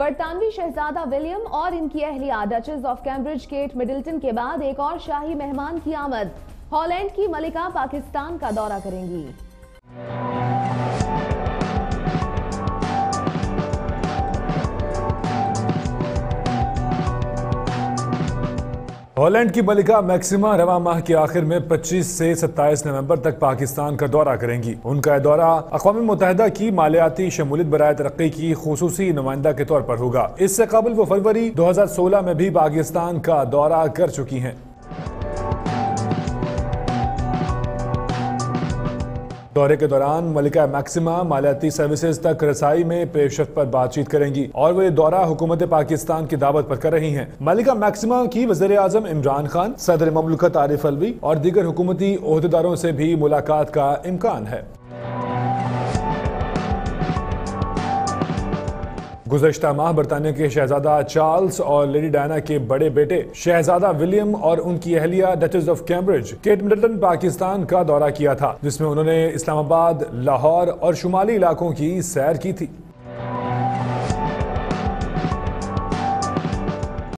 बरतानवी शहजादा William और इनकी अहलिया duchess of Cambridge Kate Middleton के बाद एक और शाही मेहमान की आमद। हॉलैंड की मलिका पाकिस्तान का दौरा करेंगी। हॉलैंड की मलिका मैक्सिमा रवा माह के आखिर में 25 से 27 नवंबर तक पाकिस्तान का दौरा करेंगी। उनका दौरा अक़वाम मुत्तहिदा की मालियाती शमूलियत बराए तरक्की की खुसूसी नुमाइंदा के तौर पर होगा। इससे कबल वो फरवरी 2016 में भी पाकिस्तान का दौरा कर चुकी हैं। दौरे के दौरान मलिका मैक्सिमा मालियाती सर्विसेज तक रसाई में पेशरफ्त पर बातचीत करेंगी और वो ये दौरा हुकूमत पाकिस्तान की दावत पर कर रही हैं। मलिका मैक्सिमा की वज़ीर आज़म इमरान खान, सदर ममलकत आरिफ अलवी और दीगर हुकूमती ओहदेदारों से भी मुलाकात का इम्कान है। गुज़श्ता माह बरतानिया के शहजादा चार्ल्स और लेडी डायना के बड़े बेटे शहजादा विलियम और उनकी अहलिया duchess of Cambridge Kate Middleton Pakistan का दौरा किया था, जिसमें उन्होंने इस्लामाबाद, लाहौर और शुमाली इलाकों की सैर की थी।